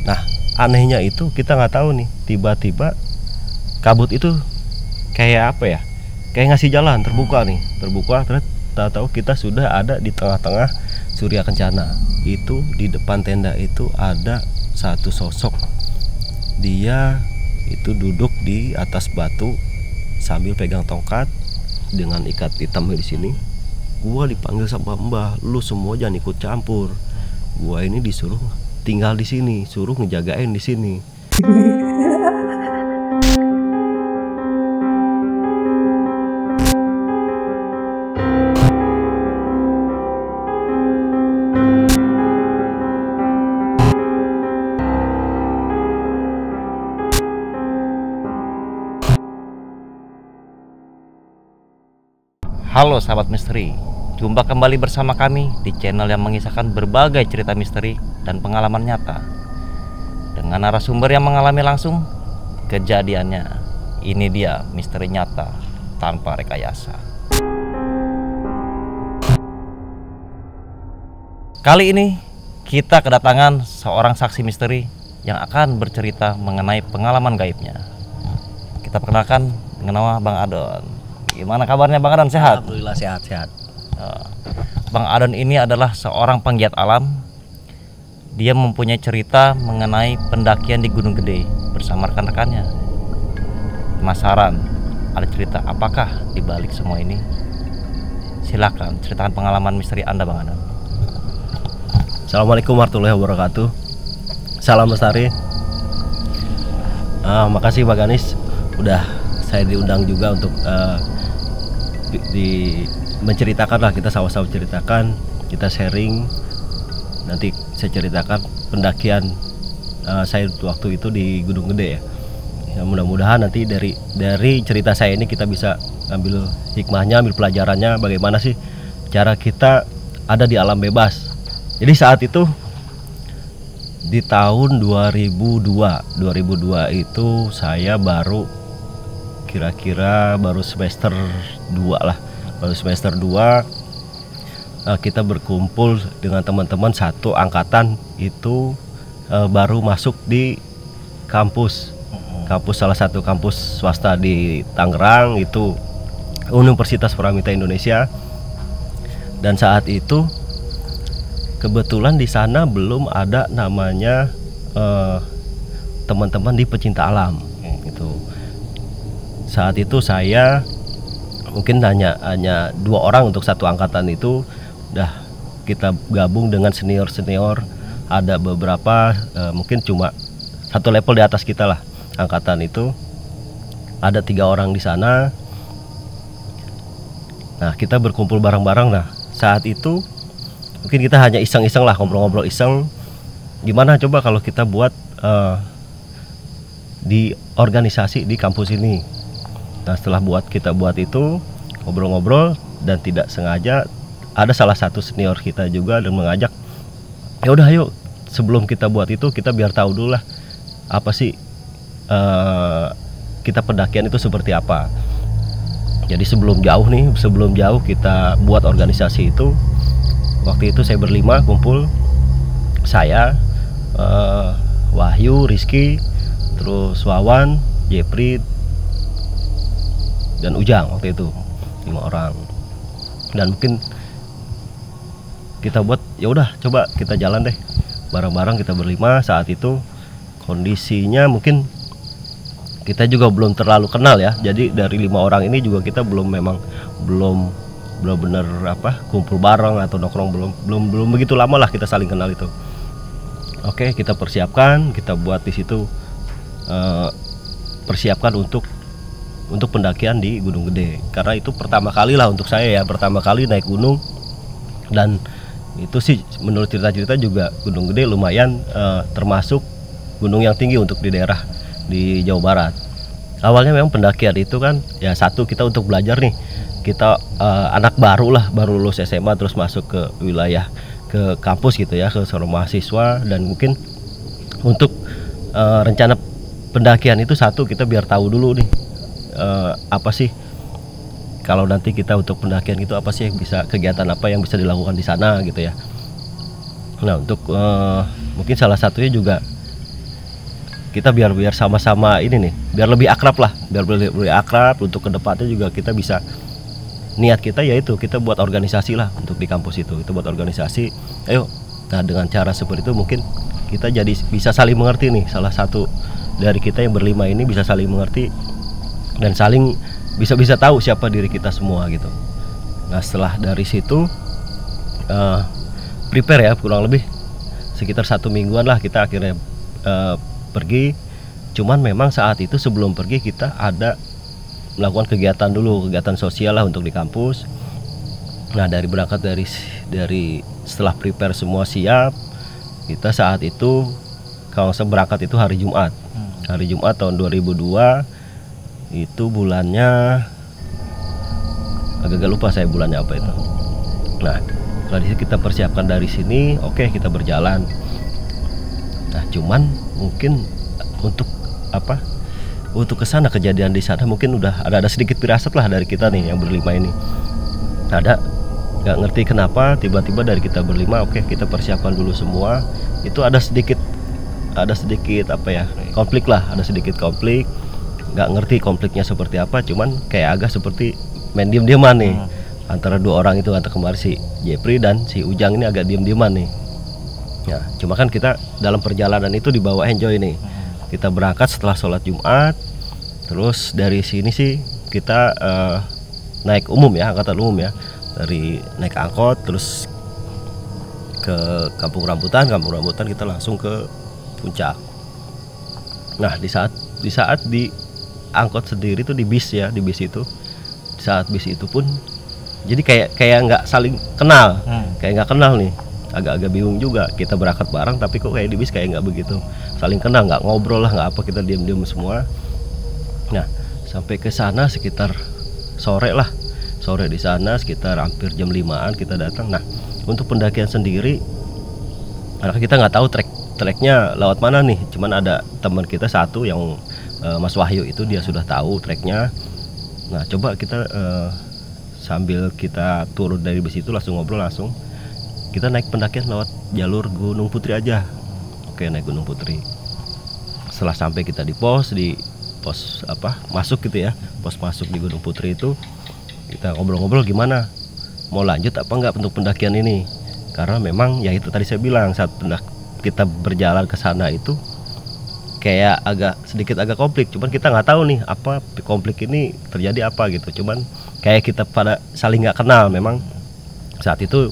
Nah anehnya itu kita nggak tahu nih, tiba-tiba kabut itu kayak apa ya, kayak ngasih jalan, terbuka nih, terbuka. Terus tahu-tahu kita sudah ada di tengah-tengah Surya Kencana. Itu di depan tenda itu ada satu sosok, dia itu duduk di atas batu sambil pegang tongkat dengan ikat hitam di sini. Gua dipanggil sama Mbah, lu semua jangan ikut campur. Gua ini disuruh tinggal di sini, suruh ngejagain di sini. Halo sahabat misteri, jumpa kembali bersama kami di channel yang mengisahkan berbagai cerita misteri dan pengalaman nyata dengan narasumber yang mengalami langsung kejadiannya. Ini dia misteri nyata tanpa rekayasa. Kali ini kita kedatangan seorang saksi misteri yang akan bercerita mengenai pengalaman gaibnya. Kita perkenalkan dengan nama Bang Adon. Gimana kabarnya Bang Adon, sehat? Alhamdulillah sehat-sehat. Bang Adon ini adalah seorang penggiat alam. Dia mempunyai cerita mengenai pendakian di Gunung Gede bersama rekan-rekannya. Penasaran ada cerita apakah di balik semua ini? Silakan ceritakan pengalaman misteri Anda Bang Adon. Assalamualaikum warahmatullahi wabarakatuh. Salam lestari. Makasih Pak Ganis, udah saya diundang juga untuk menceritakan lah, kita sama-sama ceritakan, kita sharing. Nanti saya ceritakan pendakian saya waktu itu di Gunung Gede ya. Ya mudah-mudahan nanti dari cerita saya ini kita bisa ambil hikmahnya, ambil pelajarannya, bagaimana sih cara kita ada di alam bebas. Jadi saat itu di tahun 2002 itu saya kira-kira baru semester 2 lah. Baru semester 2 kita berkumpul dengan teman-teman satu angkatan itu, baru masuk di kampus salah satu kampus swasta di Tangerang, itu Universitas Pramita Indonesia. Dan saat itu kebetulan di sana belum ada namanya teman-teman di pecinta alam gitu. Saat itu saya mungkin hanya 2 orang untuk satu angkatan itu. Udah kita gabung dengan senior-senior, ada beberapa mungkin cuma satu level di atas kita lah. Angkatan itu ada 3 orang di sana. Nah kita berkumpul bareng-bareng. Nah saat itu mungkin kita hanya iseng-iseng lah, ngobrol-ngobrol iseng, gimana coba kalau kita buat di organisasi di kampus ini. Nah setelah kita buat itu, ngobrol-ngobrol, dan tidak sengaja ada salah satu senior kita juga dan mengajak, ya udah ayo sebelum kita buat itu kita biar tahu dulu lah apa sih kita pendakian itu seperti apa. Jadi sebelum jauh kita buat organisasi itu. Waktu itu saya berlima kumpul, saya, Wahyu, Rizky, terus Wawan, Jepri, dan Ujang. Waktu itu 5 orang. Dan mungkin kita buat, ya udah coba kita jalan deh bareng-bareng, kita berlima. Saat itu kondisinya mungkin kita juga belum terlalu kenal ya. Jadi dari 5 orang ini juga kita belum benar kumpul bareng atau nongkrong, belum begitu lama lah kita saling kenal itu. Oke, kita persiapkan, kita buat di situ persiapkan untuk pendakian di Gunung Gede, karena itu pertama kali lah untuk saya ya, pertama kali naik gunung. Dan itu sih menurut cerita-cerita juga Gunung Gede lumayan termasuk gunung yang tinggi untuk di daerah di Jawa Barat. Awalnya memang pendakian itu kan ya, satu kita untuk belajar nih, kita anak baru lulus SMA terus masuk ke wilayah, ke kampus gitu ya, ke seorang mahasiswa. Dan mungkin untuk rencana pendakian itu satu, kita biar tahu dulu nih apa sih kalau nanti kita untuk pendakian itu, apa sih yang bisa, kegiatan apa yang bisa dilakukan di sana gitu ya. Nah untuk mungkin salah satunya juga kita biar sama-sama ini nih, biar lebih akrab lah, biar lebih akrab. Untuk kedepannya juga kita bisa, niat kita yaitu kita buat organisasi lah untuk di kampus itu buat organisasi. Ayo, nah dengan cara seperti itu mungkin kita jadi bisa saling mengerti nih. Salah satu dari kita yang berlima ini bisa saling mengerti dan saling bisa tahu siapa diri kita semua gitu. Nah setelah dari situ prepare ya, kurang lebih sekitar 1 mingguan lah kita akhirnya pergi. Cuman memang saat itu sebelum pergi kita ada melakukan kegiatan dulu, kegiatan sosial lah untuk di kampus. Nah berangkat dari setelah prepare semua siap, kita saat itu kalau saya berangkat itu hari Jumat. Hari Jumat tahun 2002, itu bulannya agak lupa saya bulannya apa itu. Nah kalau kita persiapkan dari sini, oke, kita berjalan. Nah cuman mungkin untuk kesana, kejadian di sana mungkin udah ada sedikit firasat lah dari kita nih yang berlima ini. Ada nggak ngerti kenapa tiba-tiba dari kita berlima, oke kita persiapkan dulu semua. Itu ada sedikit konflik lah, ada sedikit konflik. Nggak ngerti konfliknya seperti apa, cuman kayak agak seperti main diem-dieman nih antara dua orang itu, antara kemarin si Jepri dan si Ujang ini agak diem-dieman nih. Ya, cuma kan kita dalam perjalanan itu dibawa enjoy nih. Kita berangkat setelah sholat Jumat, terus dari sini sih kita naik umum ya, angkutan umum ya, dari naik angkot terus ke Kampung Rambutan kita langsung ke puncak. Nah di saat di angkot sendiri tuh, di bis itu, di saat bis itu pun jadi kayak nggak saling kenal, kayak nggak kenal nih, agak-agak bingung juga. Kita berangkat bareng tapi kok kayak di bis kayak nggak begitu saling kenal, nggak ngobrol lah, nggak apa, kita diam-diam semua. Nah sampai ke sana sekitar sore di sana sekitar hampir jam 5-an kita datang. Nah untuk pendakian sendiri karena kita nggak tahu treknya lewat mana nih, cuman ada teman kita satu yang Mas Wahyu itu dia sudah tahu treknya. Nah coba kita sambil kita turun dari bus itu langsung ngobrol, langsung kita naik pendakian lewat jalur Gunung Putri aja. Oke, naik Gunung Putri. Setelah sampai kita di pos masuk gitu ya, pos masuk di Gunung Putri itu, kita ngobrol-ngobrol gimana mau lanjut apa enggak untuk pendakian ini. Karena memang ya itu tadi saya bilang, saat kita berjalan ke sana itu kayak sedikit agak konflik, cuman kita nggak tahu nih apa konflik ini terjadi apa gitu. Cuman kayak kita pada saling nggak kenal. Memang saat itu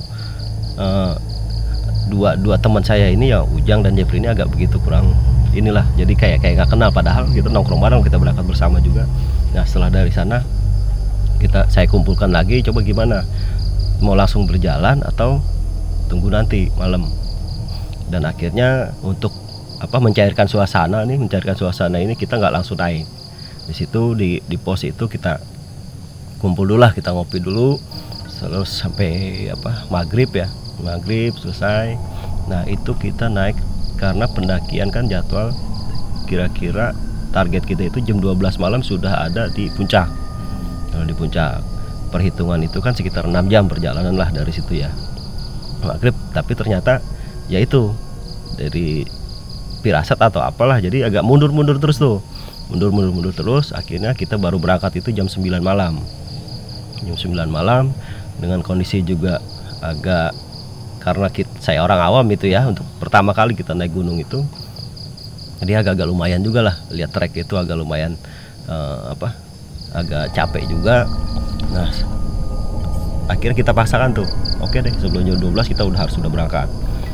dua teman saya ini ya, Ujang dan Jepri ini agak begitu kurang inilah, jadi kayak nggak kenal, padahal kita nongkrong bareng, kita berangkat bersama juga. Nah setelah dari sana saya kumpulkan lagi, coba gimana, mau langsung berjalan atau tunggu nanti malam. Dan akhirnya untuk mencairkan suasana ini kita nggak langsung naik. Di situ di pos itu kita kumpul dulu lah, kita ngopi dulu terus sampai maghrib selesai. Nah itu kita naik, karena pendakian kan jadwal kira-kira target kita itu jam 12 malam sudah ada di puncak. Kalau di puncak perhitungan itu kan sekitar 6 jam perjalanan lah dari situ ya, maghrib. Tapi ternyata ya itu dari firasat atau apalah, jadi agak mundur terus tuh, mundur terus. Akhirnya kita baru berangkat itu jam 9 malam. Jam 9 malam dengan kondisi juga agak, karena saya orang awam itu ya, untuk pertama kali kita naik gunung itu, jadi agak lumayan juga lah, lihat trek itu agak lumayan agak capek juga. Nah akhirnya kita paksakan tuh, oke deh sebelum jam 12 kita harus berangkat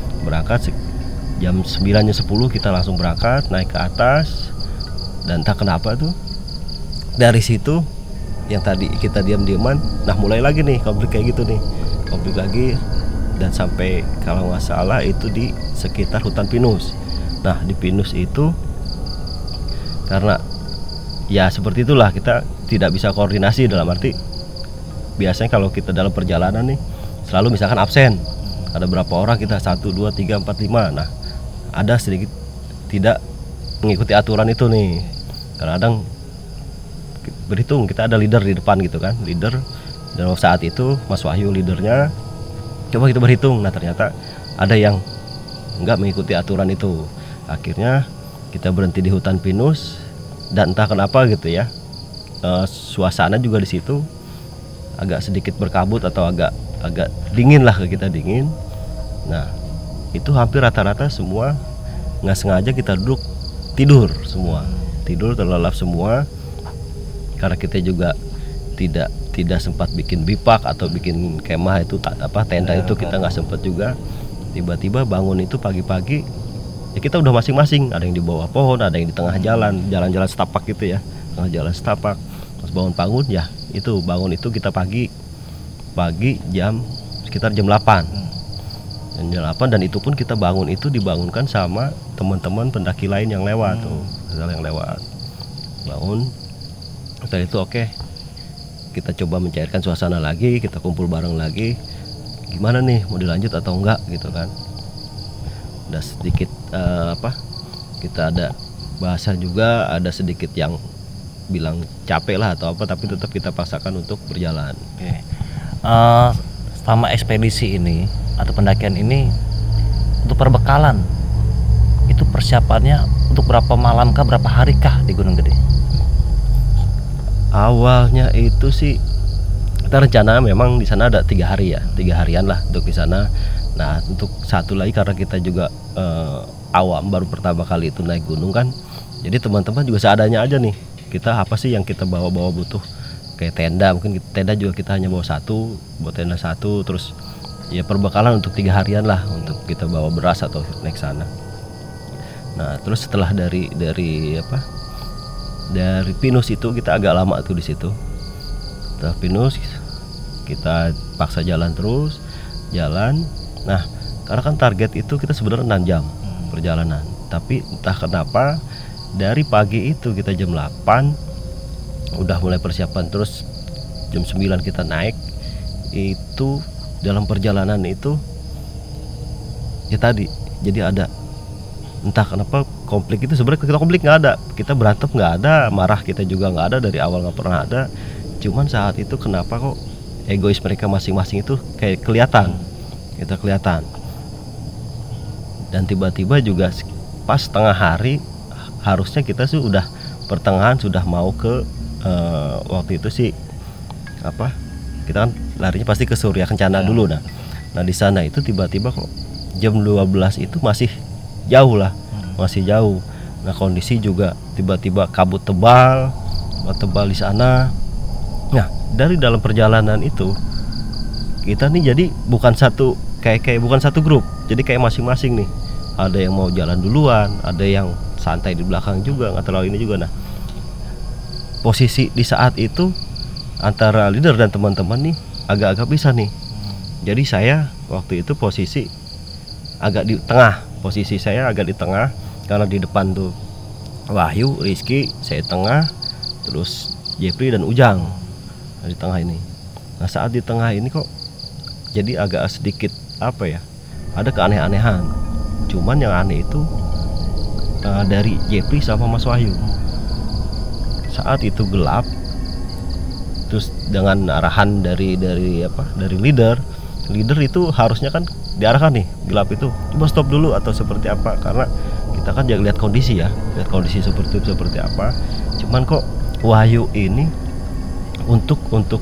jam 9-10 kita langsung berangkat, naik ke atas. Dan entah kenapa tuh dari situ yang tadi kita diam-diaman, nah mulai lagi nih konflik kayak gitu nih, konflik lagi. Dan sampai kalau nggak salah itu di sekitar hutan pinus. Nah di pinus itu karena ya seperti itulah, kita tidak bisa koordinasi, dalam arti biasanya kalau kita dalam perjalanan nih selalu misalkan absen, ada berapa orang kita, 1, 2, 3, 4, 5. Nah ada sedikit tidak mengikuti aturan itu nih. Kadang berhitung kita ada leader di depan gitu kan, leader. Dan saat itu Mas Wahyu leadernya, coba kita berhitung. Nah ternyata ada yang nggak mengikuti aturan itu. Akhirnya kita berhenti di hutan pinus, dan entah kenapa gitu ya, suasana juga di situ agak sedikit berkabut atau agak dingin lah, ke kita dingin. Nah itu hampir rata-rata semua nggak sengaja kita duduk tidur semua, tidur terlelap semua, karena kita juga tidak sempat bikin bipak atau bikin kemah itu tenda itu kita nggak sempat juga. Tiba-tiba bangun itu pagi-pagi ya, kita udah masing-masing, ada yang di bawah pohon, ada yang di tengah jalan setapak gitu ya, tengah jalan setapak. Pas bangun ya itu bangun itu kita pagi jam sekitar jam 8 dan itu pun kita bangun itu dibangunkan sama teman-teman pendaki lain yang lewat bangun. Setelah itu oke, kita coba mencairkan suasana lagi, kita kumpul bareng lagi, gimana nih mau dilanjut atau enggak gitu kan. Udah sedikit kita ada bahasa juga, ada sedikit yang bilang capek lah atau apa, tapi tetap kita paksakan untuk berjalan. Oke. Selama ekspedisi ini atau pendakian ini, untuk perbekalan itu persiapannya untuk berapa malam kah, berapa hari kah di Gunung Gede? Awalnya itu sih kita rencana memang di sana ada 3 hari ya, 3 harian lah untuk di sana. Nah untuk satu lagi karena kita juga awam, baru pertama kali itu naik gunung kan, jadi teman-teman juga seadanya aja nih. Kita apa sih yang kita bawa butuh kayak tenda, mungkin tenda juga kita hanya bawa tenda satu, terus ya perbekalan untuk 3 harian lah untuk kita bawa beras atau naik sana. Nah terus setelah dari Pinus itu kita agak lama tuh di situ. Setelah Pinus kita paksa jalan terus. Nah karena kan target itu kita sebenarnya 6 jam perjalanan, tapi entah kenapa dari pagi itu kita jam 8 udah mulai persiapan, terus jam 9 kita naik. Itu dalam perjalanan itu ya tadi jadi ada entah kenapa konflik itu, sebenarnya kita konflik nggak ada, kita berantem nggak ada, marah kita juga nggak ada, dari awal nggak pernah ada. Cuman saat itu kenapa kok egois mereka masing-masing itu kayak kelihatan, dan tiba-tiba juga pas tengah hari, harusnya kita sudah pertengahan sudah mau ke waktu itu sih kita kan larinya pasti ke Surya Kencana dulu. Nah di sana itu tiba-tiba kok jam 12 itu masih jauh. Nah kondisi juga tiba-tiba kabut tebal di sana. Nah dari dalam perjalanan itu kita nih jadi bukan satu bukan satu grup, jadi kayak masing-masing nih, ada yang mau jalan duluan, ada yang santai di belakang juga, nggak terlalu ini juga. Nah posisi di saat itu antara leader dan teman-teman nih agak-agak bisa nih. Jadi saya waktu itu posisi agak di tengah, karena di depan tuh Wahyu, Rizky, saya tengah, terus Jeffrey dan Ujang di tengah ini. Nah saat di tengah ini kok jadi agak sedikit ada keaneh-anehan. Cuman yang aneh itu dari Jeffrey sama Mas Wahyu. Saat itu gelap, terus dengan arahan dari leader itu harusnya kan diarahkan nih, gelap itu coba stop dulu atau seperti apa, karena kita kan jangan lihat kondisi seperti apa. Cuman kok Wahyu ini untuk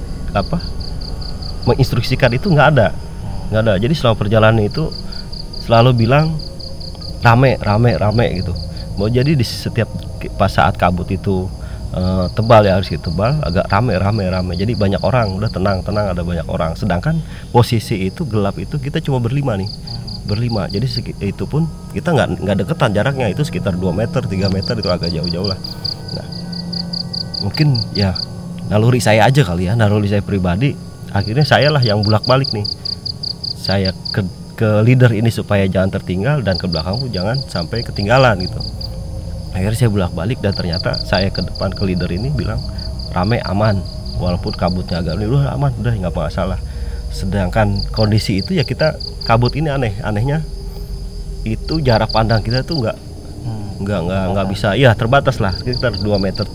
menginstruksikan itu nggak ada. Jadi selama perjalanan itu selalu bilang rame gitu. Mau jadi di setiap pas saat kabut itu tebal ya, harus tebal, agak rame. Jadi banyak orang, udah tenang, ada banyak orang. Sedangkan posisi itu gelap itu kita cuma berlima. Jadi itu pun kita nggak deketan, jaraknya itu sekitar 2 meter, 3 meter, itu agak jauh lah. Nah mungkin ya naluri saya aja kali ya, naluri saya pribadi. Akhirnya saya lah yang bolak-balik nih. Saya ke leader ini supaya jangan tertinggal, dan ke belakangku jangan sampai ketinggalan gitu. Akhirnya saya bolak-balik, dan ternyata saya ke depan ke leader ini bilang rame, aman, walaupun kabutnya agak udah aman, udah nggak masalah. Sedangkan kondisi itu ya kita kabut ini anehnya itu jarak pandang kita tuh nggak bisa, ya terbatas lah, sekitar 2 meter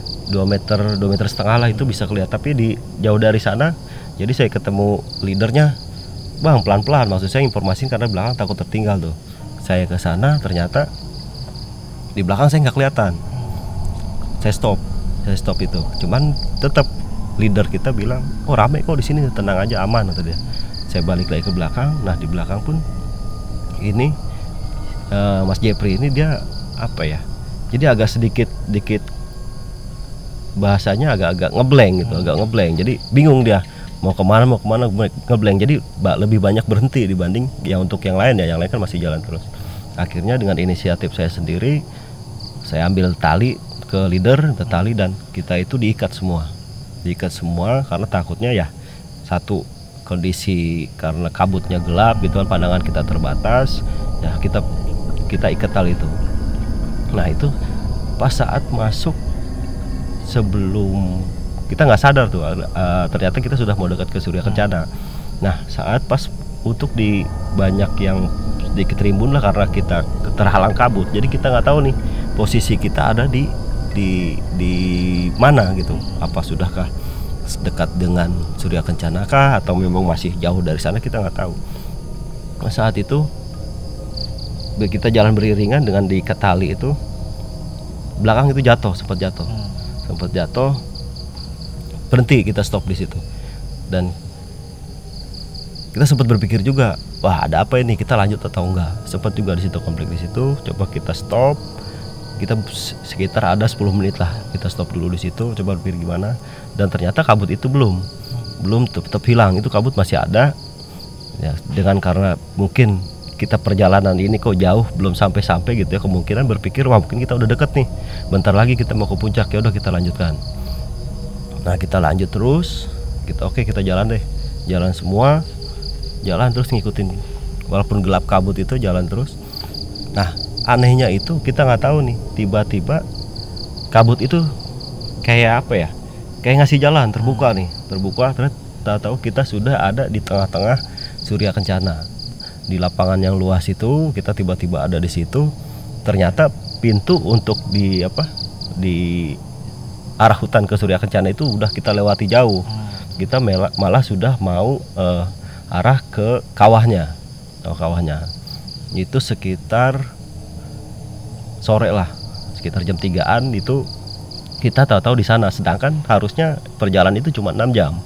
setengah lah itu bisa kelihatan. Tapi di jauh dari sana, jadi saya ketemu leadernya, bang pelan-pelan, maksud saya informasiin karena belakang takut tertinggal tuh. Saya ke sana ternyata Di belakang saya nggak kelihatan. Saya stop itu. Cuman tetap leader kita bilang, oh rame kok di sini, tenang aja, aman, kata dia. Saya balik lagi ke belakang. Nah di belakang pun ini Mas Jepri ini dia apa ya? Jadi agak sedikit bahasanya agak ngeblank gitu, agak ngeblank. Jadi bingung dia mau kemana ngeblank. Jadi lebih banyak berhenti dibanding yang untuk yang lain ya. Yang lain kan masih jalan terus. Akhirnya dengan inisiatif saya sendiri, saya ambil tali ke leader, tali, dan kita itu diikat semua karena takutnya ya satu kondisi karena kabutnya gelap gitu kan, pandangan kita terbatas ya, kita ikat tali itu. Nah itu pas saat masuk, sebelum kita nggak sadar tuh ternyata kita sudah mau dekat ke Surya Kencana. Nah saat pas untuk di banyak yang sedikit rimbun lah karena kita terhalang kabut, jadi kita nggak tahu nih posisi kita ada di mana gitu. Apa sudahkah dekat dengan Surya Kencana kah, atau memang masih jauh dari sana, kita nggak tahu. Nah, saat itu kita jalan beriringan dengan diikat tali itu, belakang itu sempat jatuh, berhenti, kita stop di situ. Dan kita sempat berpikir juga, wah ada apa ini, kita lanjut atau enggak. Sempat juga di situ konflik di situ, coba kita stop. Kita sekitar ada 10 menit lah, kita stop dulu di situ, coba berpikir gimana. Dan ternyata kabut itu belum tetap hilang, itu kabut masih ada ya. Dengan karena mungkin kita perjalanan ini kok jauh, belum sampai gitu ya, kemungkinan berpikir wah mungkin kita udah deket nih, bentar lagi kita mau ke puncak, ya udah kita lanjutkan. Nah kita lanjut terus, kita jalan deh, jalan terus ngikutin, walaupun gelap kabut itu jalan terus. Nah anehnya itu kita nggak tahu nih, tiba-tiba kabut itu kayak apa ya, kayak ngasih jalan, terbuka, ternyata tahu kita sudah ada di tengah-tengah Surya Kencana, di lapangan yang luas itu. Kita tiba-tiba ada di situ. Ternyata pintu untuk di arah hutan ke Surya Kencana itu udah kita lewati jauh. Kita malah sudah mau arah ke kawahnya. Itu sekitar sore lah, sekitar jam 3-an itu kita tahu-tahu di sana. Sedangkan harusnya perjalanan itu cuma 6 jam.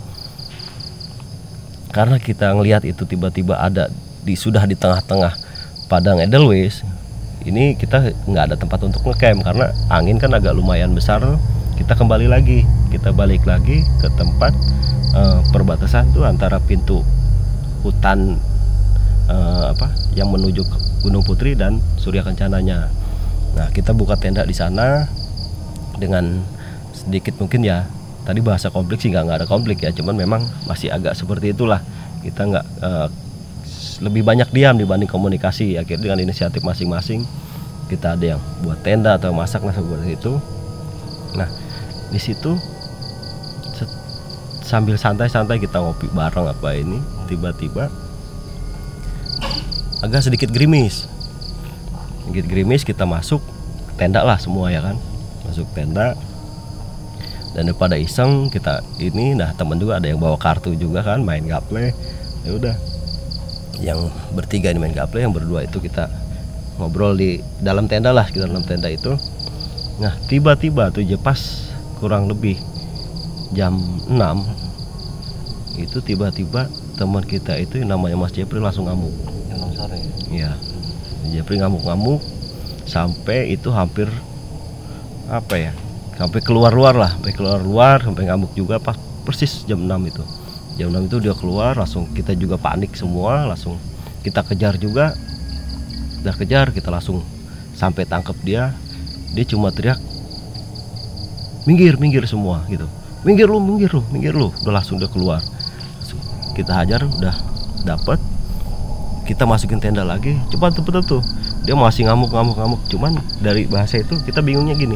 Karena kita ngelihat itu tiba-tiba ada sudah di tengah-tengah padang Edelweiss. Ini kita nggak ada tempat untuk ngecamp karena angin kan agak lumayan besar. Kita balik lagi ke tempat perbatasan tuh antara pintu hutan yang menuju ke Gunung Putri dan Surya Kencananya. Nah kita buka tenda di sana dengan sedikit mungkin ya, tadi bahasa konflik sih nggak ada konflik ya, cuman memang masih agak seperti itulah. Kita nggak lebih banyak diam dibanding komunikasi. Akhirnya dengan inisiatif masing-masing, kita ada yang buat tenda atau masak seperti itu. Nah di situ sambil santai-santai kita ngopi bareng tiba-tiba agak sedikit gerimis, kita masuk tenda lah semua ya kan, masuk tenda. Dan daripada iseng kita ini, nah teman juga ada yang bawa kartu juga kan, main gaple. Ya udah, yang bertiga ini main gaple, yang berdua itu kita ngobrol di dalam tenda lah, sekitar dalam tenda itu. Nah tiba-tiba tuh pas kurang lebih jam 6 itu tiba-tiba teman kita itu yang namanya Mas Jepri langsung ngamuk. Iya, Jepri ngamuk sampai itu hampir sampai keluar sampai ngamuk juga pas persis jam 6 itu. Jam 6 itu dia keluar, langsung kita juga panik semua, langsung kita kejar juga. Kita langsung sampai tangkap dia. Dia cuma teriak, minggir semua gitu. Minggir lu. Udah langsung dia keluar. Langsung kita hajar, udah dapat. Kita masukin tenda lagi, cepat tuh. Dia masih ngamuk. Cuman dari bahasa itu kita bingungnya gini,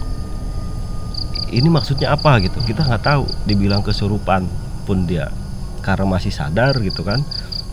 ini maksudnya apa gitu. Kita nggak tahu. Dibilang kesurupan pun dia karena masih sadar gitu kan.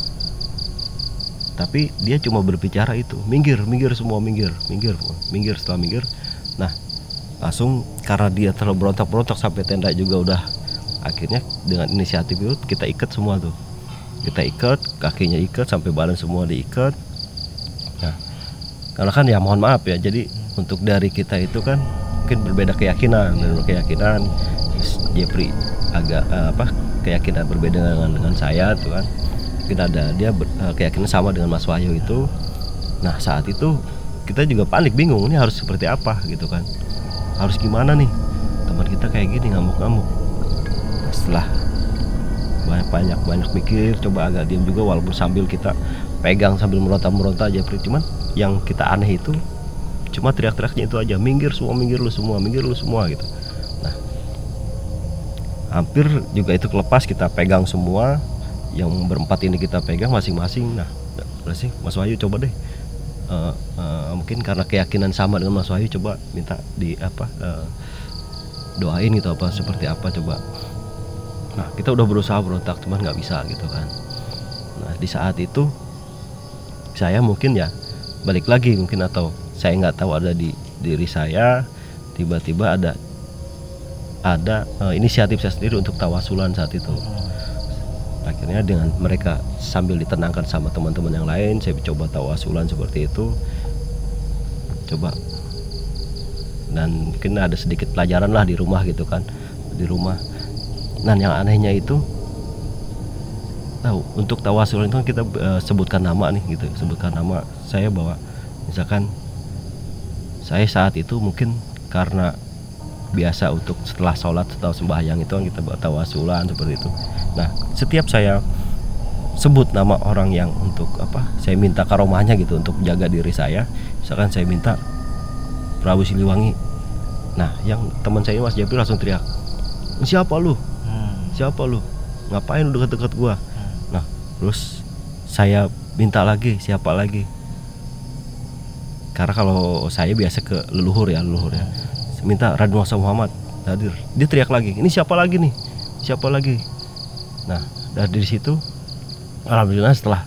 Tapi dia cuma berbicara itu, minggir semua, minggir. Setelah minggir, nah langsung karena dia terlalu berontak sampai tenda juga udah. Akhirnya dengan inisiatif itu kita ikat semua tuh. Kita ikat, kakinya ikat, sampai badan semua diikat. Nah, karena kan ya mohon maaf ya, jadi untuk dari kita itu kan mungkin berbeda keyakinan. Terus Jeffrey agak keyakinan berbeda dengan saya tuh kan. Mungkin ada dia keyakinan sama dengan Mas Wahyu itu. Nah saat itu kita juga panik, bingung ini harus seperti apa gitu kan, harus gimana nih, teman kita kayak gini ngamuk-ngamuk. Setelah banyak mikir, coba agak diam juga walaupun sambil kita pegang sambil meronta-meronta aja. Cuman yang kita aneh itu cuma teriak-teriaknya itu aja, minggir lu semua gitu. Nah hampir juga itu kelepas, kita pegang semua, yang berempat ini kita pegang masing-masing. Nah sih Mas Wahyu coba deh, mungkin karena keyakinan sama dengan Mas Wahyu, coba minta doain gitu apa seperti apa coba. Nah kita udah berusaha berontak cuman nggak bisa gitu kan. Nah di saat itu saya mungkin ya balik lagi mungkin, atau saya nggak tahu ada di diri saya tiba-tiba ada inisiatif saya sendiri untuk tawasulan saat itu. Akhirnya dengan mereka sambil ditenangkan sama teman-teman yang lain, saya coba tawasulan seperti itu, coba. Dan mungkin ada sedikit pelajaran lah di rumah gitu kan, di rumah. Dan yang anehnya itu tahu untuk tawasulan itu kan kita sebutkan nama nih gitu, sebutkan nama saya, bahwa misalkan saya saat itu mungkin karena biasa untuk setelah sholat atau sembahyang itu kan kita buat tawasulan seperti itu. Nah setiap saya sebut nama orang yang untuk saya minta karomahnya gitu untuk jaga diri saya, misalkan saya minta Prabu Siliwangi, nah yang teman saya Mas Jeffrey langsung teriak, siapa lu, ngapain lu deket-deket gua. Nah terus saya minta lagi, siapa lagi, karena kalau saya biasa ke leluhur ya, saya minta Raden Wangsa Muhammad hadir, dia teriak lagi, ini siapa lagi. Nah dari situ alhamdulillah setelah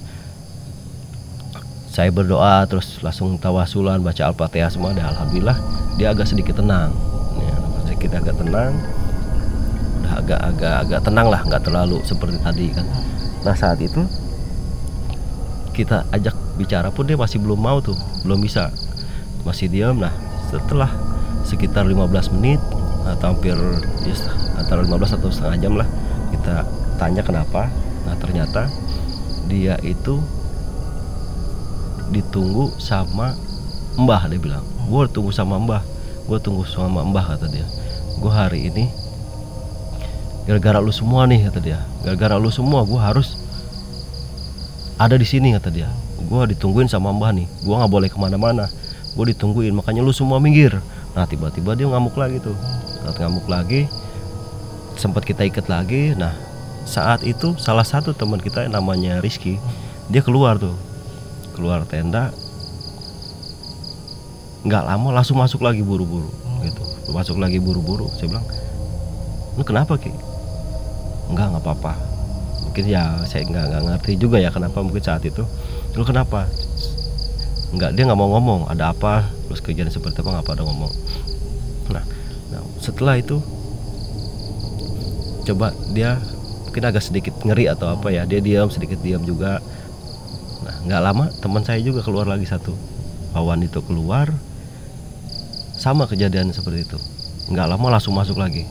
saya berdoa terus langsung tawasulan, baca Al-Fatihah semua, dan alhamdulillah dia agak sedikit tenang ya, agak tenang, udah agak tenang lah, nggak terlalu seperti tadi kan. Nah saat itu kita ajak bicara pun dia masih belum mau tuh, belum bisa, masih diam. Nah setelah sekitar 15 menit atau hampir ya, antara 15 atau setengah jam lah, kita tanya kenapa. Nah ternyata dia itu ditunggu sama Mbah, dia bilang, gue tunggu sama Mbah kata dia, gue hari ini gara-gara lu semua nih kata dia, gara-gara lu semua gue harus ada di sini kata dia, gue ditungguin sama Mbah nih, gue nggak boleh kemana-mana, gue ditungguin, makanya lu semua minggir. Nah tiba-tiba dia ngamuk lagi tuh, sempat kita ikat lagi. Nah saat itu salah satu teman kita yang namanya Rizky, dia keluar tenda, nggak lama langsung masuk lagi buru-buru gitu, saya bilang, lu kenapa Ki? Nggak apa-apa. Mungkin ya saya nggak ngerti juga ya kenapa, mungkin saat itu lu kenapa? Dia nggak mau ngomong ada apa, terus kejadian seperti apa, nggak pada ngomong. Nah setelah itu coba dia mungkin agak sedikit ngeri atau apa ya, dia sedikit diam juga. Nah nggak lama teman saya juga keluar lagi satu, Wawan itu keluar, sama kejadian seperti itu, nggak lama langsung masuk lagi.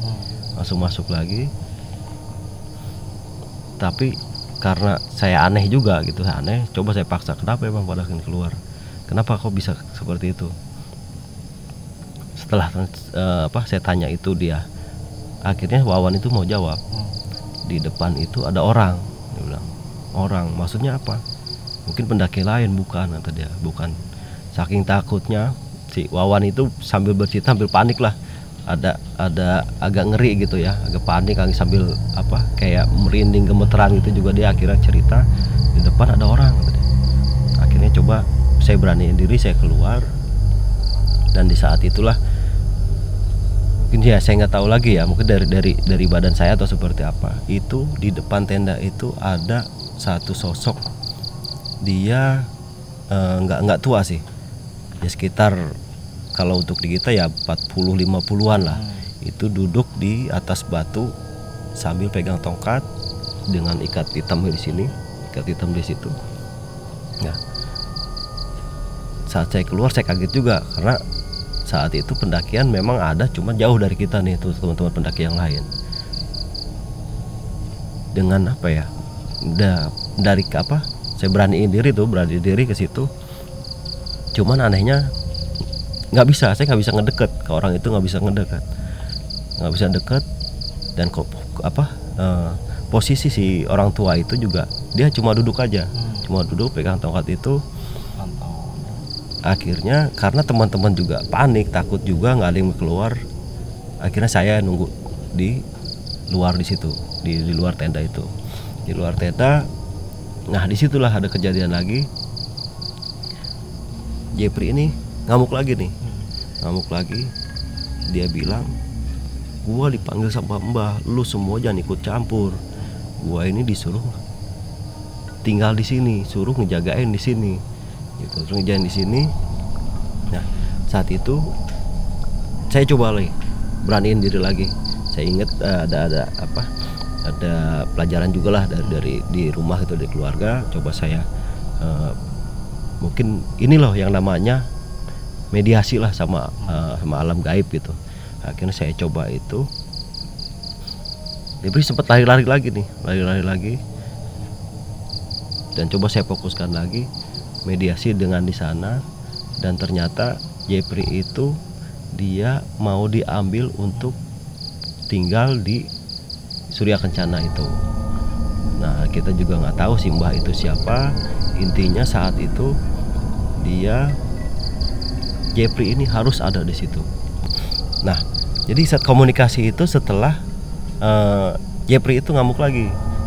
Tapi karena saya aneh juga gitu, coba saya paksa, kenapa ya bang pada keluar, kenapa kok bisa seperti itu. Setelah saya tanya itu, dia akhirnya Wawan itu mau jawab, di depan itu ada orang, dia bilang, orang maksudnya apa, mungkin pendaki lain. Bukan kata dia, bukan. Saking takutnya si Wawan itu sambil bercerita hampir panik lah, ada agak ngeri gitu ya, agak panik, sambil kayak merinding gemeteran gitu juga. Dia akhirnya cerita di depan ada orang kata dia. Akhirnya coba saya beraniin diri, saya keluar, dan di saat itulah mungkin ya saya nggak tahu lagi ya, mungkin dari badan saya atau seperti apa, itu di depan tenda itu ada satu sosok. Dia nggak tua sih ya, sekitar kalau untuk di kita ya 40-50-an lah. Itu duduk di atas batu sambil pegang tongkat dengan ikat hitam di sini, ikat hitam di situ. Nah saat saya keluar saya kaget juga, karena saat itu pendakian memang ada, cuma jauh dari kita nih tuh teman-teman pendaki yang lain. Dengan apa ya, dari apa, saya beraniin diri ke situ. Cuman anehnya nggak bisa, saya nggak bisa ngedeket ke orang itu, nggak bisa deket. Dan kok apa, posisi si orang tua itu juga dia cuma duduk aja, cuma duduk pegang tongkat itu. Akhirnya karena teman-teman juga panik, takut juga, nggak ada yang keluar. Akhirnya saya nunggu di luar, di situ, di luar tenda itu, di luar tenda. Nah disitulah ada kejadian lagi. Jepri ini ngamuk lagi. Dia bilang, gua dipanggil sama Mbah, lu semua jangan ikut campur. Gua ini disuruh tinggal di sini, suruh ngejagain di sini. Gitu, terus ngejalan di sini. Nah saat itu saya coba lagi beraniin diri lagi. Saya ingat ada pelajaran juga lah dari di rumah itu, dari keluarga. Coba saya mungkin ini loh yang namanya mediasi lah sama alam gaib gitu. Akhirnya saya coba itu. Jepri sempat lari-lari lagi. Dan coba saya fokuskan lagi mediasi dengan di sana, dan ternyata Jepri itu dia mau diambil untuk tinggal di Surya Kencana itu. Nah kita juga nggak tahu si Mbah itu siapa. Intinya saat itu Jepri ini harus ada di situ. Nah jadi saat komunikasi itu setelah Jepri itu ngamuk lagi.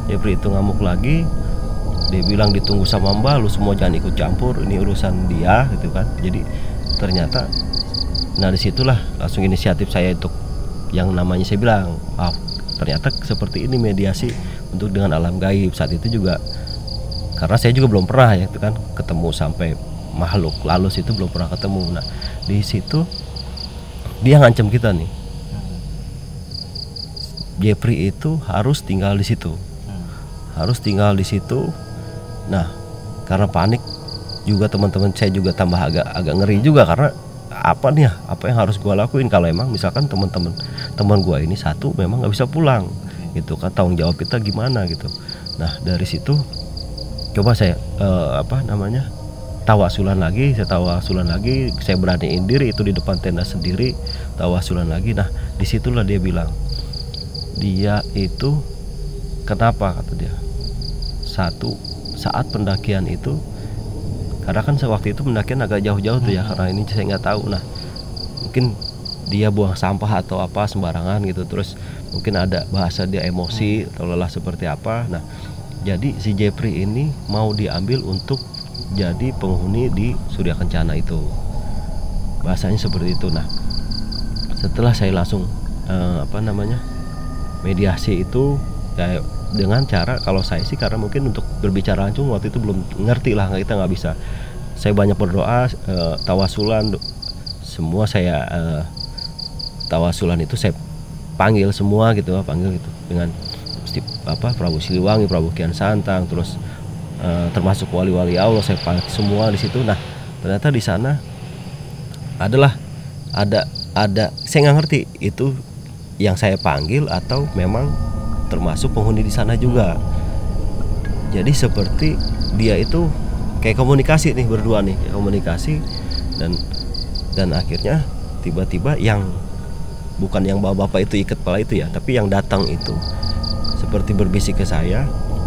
Dia bilang ditunggu sama Mbah, lu semua jangan ikut campur, ini urusan dia gitu kan. Jadi ternyata, nah disitulah langsung inisiatif saya untuk yang namanya saya bilang, ternyata seperti ini mediasi untuk dengan alam gaib. Saat itu juga karena saya juga belum pernah ya itu kan ketemu sampai makhluk halus itu, belum pernah ketemu. Nah di situ dia ngancam kita nih, Jepri itu harus tinggal di situ. Nah karena panik juga teman-teman saya juga tambah agak ngeri juga, karena apa yang harus gua lakuin kalau emang misalkan teman gua ini satu memang nggak bisa pulang gitu kan, tanggung jawab kita gimana gitu. Nah dari situ coba saya tawasulan lagi, saya beraniin diri itu di depan tenda sendiri, tawasulan lagi. Nah disitulah dia bilang, dia itu kenapa, kata dia, saat pendakian itu, karena kan waktu itu pendakian agak jauh-jauh tuh ya, karena ini saya nggak tahu. Nah mungkin dia buang sampah atau apa sembarangan gitu, terus mungkin ada bahasa dia emosi atau lelah seperti apa. Nah jadi si Jepri ini mau diambil untuk jadi penghuni di Surya Kencana itu, bahasanya seperti itu. Nah setelah saya langsung mediasi itu ya, dengan cara, kalau saya sih karena mungkin untuk berbicara langsung waktu itu belum ngerti lah, kita nggak bisa. Saya banyak berdoa, tawasulan semua, saya tawasulan itu saya panggil semua gitu, dengan Prabu Siliwangi, Prabu Kian Santang, terus termasuk wali-wali Allah saya panggil semua di situ. Nah ternyata di sana ada saya nggak ngerti itu yang saya panggil atau memang termasuk penghuni di sana juga. Jadi seperti dia itu kayak komunikasi nih, berdua nih komunikasi, dan akhirnya tiba-tiba yang bukan yang bapak itu ikat kepala itu ya, tapi yang datang itu seperti berbisik ke saya,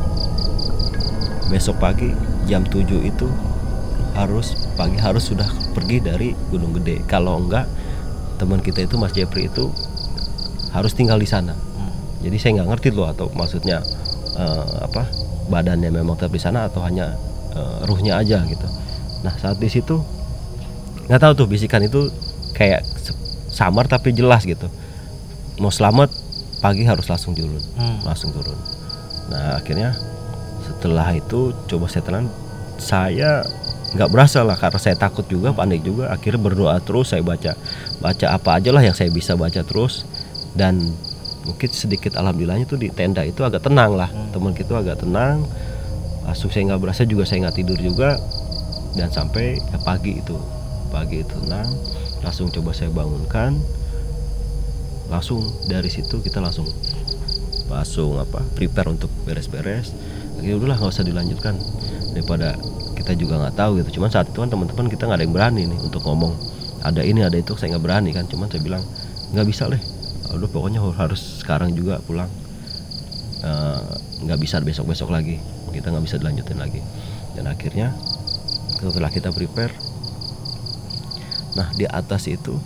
besok pagi jam 7 itu harus sudah pergi dari Gunung Gede. Kalau enggak teman kita itu Mas Jepri itu harus tinggal di sana. Jadi saya nggak ngerti loh, atau maksudnya badannya memang tetap di sana atau hanya ruhnya aja gitu. Nah saat di situ nggak tahu tuh bisikan itu kayak samar tapi jelas gitu. Mau selamat pagi harus langsung turun. Nah akhirnya setelah itu coba saya tenang, saya nggak berasa lah karena saya takut juga, panik juga. Akhirnya berdoa terus, saya baca apa aja lah yang saya bisa baca terus, dan mungkin sedikit alhamdulillahnya tuh di tenda itu agak tenang lah, teman kita agak tenang. Asuh saya nggak berasa juga, saya nggak tidur juga, dan sampai ya pagi itu tenang. langsung coba saya bangunkan. Langsung dari situ kita langsung prepare untuk beres-beres. Akhirnya udahlah nggak usah dilanjutkan, daripada kita juga nggak tahu gitu. Cuman saat itu kan teman-teman kita nggak ada yang berani nih untuk ngomong ada ini ada itu, saya nggak berani kan. Cuman saya bilang nggak bisa deh, udah pokoknya harus sekarang juga pulang, nggak bisa besok lagi, kita nggak bisa dilanjutin lagi. Dan akhirnya setelah kita prepare, nah di atas itu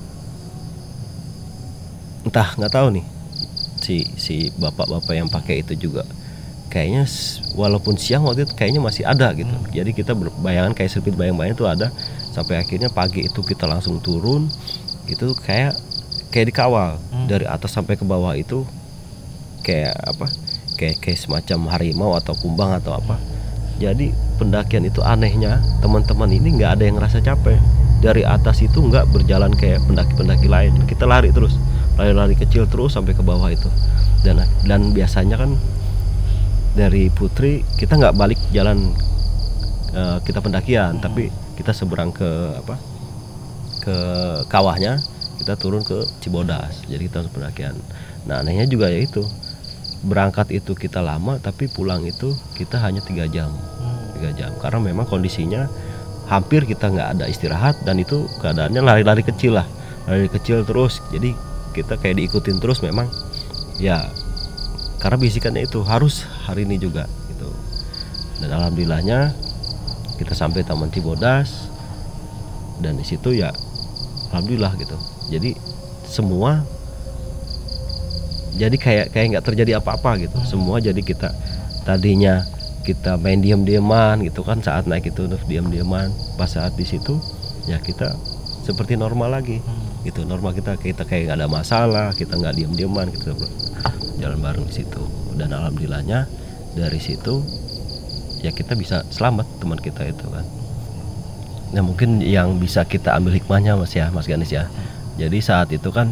entah nggak tahu nih si bapak-bapak yang pakai itu juga kayaknya walaupun siang waktu itu kayaknya masih ada gitu. Jadi kita bayangan kayak sirkuit bayang-bayang itu ada, sampai akhirnya pagi itu kita langsung turun itu kayak dikawal dari atas sampai ke bawah itu kayak semacam harimau atau kumbang atau apa. Jadi pendakian itu anehnya teman-teman ini nggak ada yang ngerasa capek. Dari atas itu nggak berjalan kayak pendaki-pendaki lain, kita lari terus, lari kecil terus sampai ke bawah itu. Dan biasanya kan dari Putri kita nggak balik jalan kita pendakian, tapi kita seberang ke kawahnya, kita turun ke Cibodas. Jadi kita pendakian. Nah anehnya juga ya itu, berangkat itu kita lama, tapi pulang itu kita hanya 3 jam. 3 jam karena memang kondisinya hampir kita nggak ada istirahat, dan itu keadaannya lari kecil terus. Jadi kita kayak diikutin terus memang ya, karena bisikannya itu harus hari ini juga gitu. Dan alhamdulillahnya kita sampai Taman Cibodas, dan di situ ya alhamdulillah gitu. Jadi semua jadi kayak nggak terjadi apa-apa gitu. Semua jadi kita tadinya kita main diam-diaman gitu kan, saat naik itu diam-diaman, pas saat di situ ya kita seperti normal lagi gitu. Normal kita kayak nggak ada masalah, kita nggak diam-diaman, kita jalan bareng di situ. Dan alhamdulillahnya dari situ ya kita bisa selamat teman kita itu kan. Nah mungkin yang bisa kita ambil hikmahnya Mas Ganis ya. Jadi saat itu kan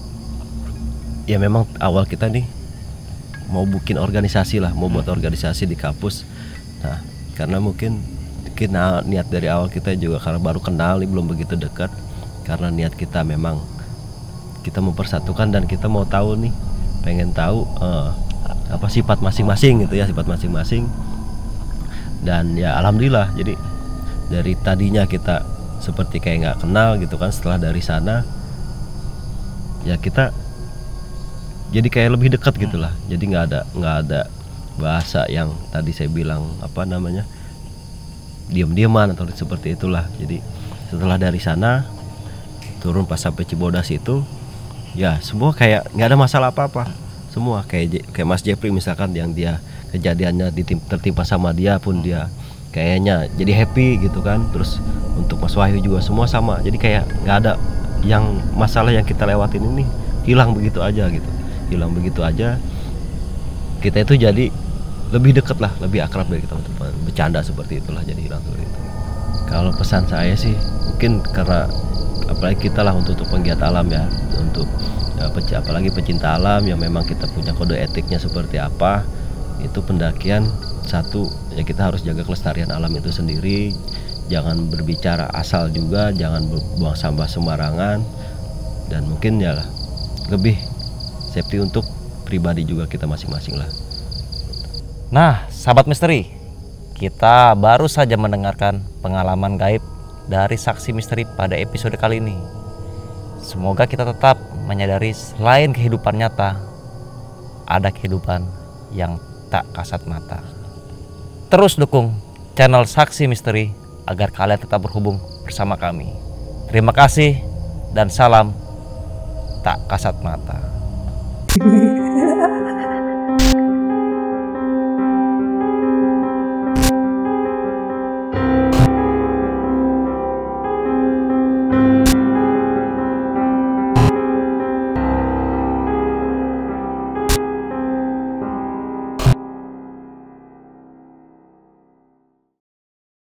ya memang awal kita nih mau bikin organisasi lah, mau buat organisasi di kampus. Nah karena mungkin niat dari awal kita juga karena baru kenal nih, belum begitu dekat. Karena niat kita memang kita mempersatukan, dan kita mau tahu nih, pengen tahu apa sifat masing-masing gitu ya, sifat masing-masing. Dan ya alhamdulillah, jadi dari tadinya kita seperti kayak nggak kenal gitu kan, setelah dari sana ya kita jadi kayak lebih dekat gitulah. Jadi nggak ada bahasa yang tadi saya bilang diam-diaman atau seperti itulah. Jadi setelah dari sana turun pas sampai Cibodas itu ya semua kayak nggak ada masalah apa-apa. Semua kayak Mas Jeffrey misalkan, yang dia kejadiannya tertimpa sama dia pun dia kayaknya jadi happy gitu kan. Terus untuk Mas Wahyu juga semua sama. Jadi kayak nggak ada yang masalah yang kita lewatin ini hilang begitu aja gitu. Hilang begitu aja. Kita itu jadi lebih dekat lah, lebih akrab dari teman-teman. Bercanda seperti itulah, jadi hilang seperti itu. Kalau pesan saya sih mungkin karena apalagi kita lah untuk penggiat alam ya, untuk apalagi pecinta alam yang memang kita punya kode etiknya seperti apa, itu pendakian satu ya kita harus jaga kelestarian alam itu sendiri. Jangan berbicara asal juga, jangan buang sampah sembarangan, dan mungkin ya lah lebih safety untuk pribadi juga kita masing-masing lah. Nah, sahabat misteri, kita baru saja mendengarkan pengalaman gaib dari saksi misteri pada episode kali ini. Semoga kita tetap menyadari selain kehidupan nyata, ada kehidupan yang tak kasat mata. Terus dukung channel Saksi Misteri agar kalian tetap berhubung bersama kami. Terima kasih dan salam tak kasat mata.